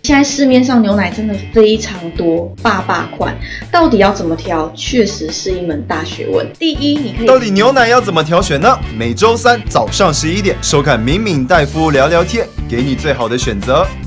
现在市面上牛奶真的非常多，爸款，到底要怎么挑，确实是一门大学问。第一，你可以到底牛奶要怎么挑选呢？每周三早上11点收看敏敏大夫聊聊天，给你最好的选择。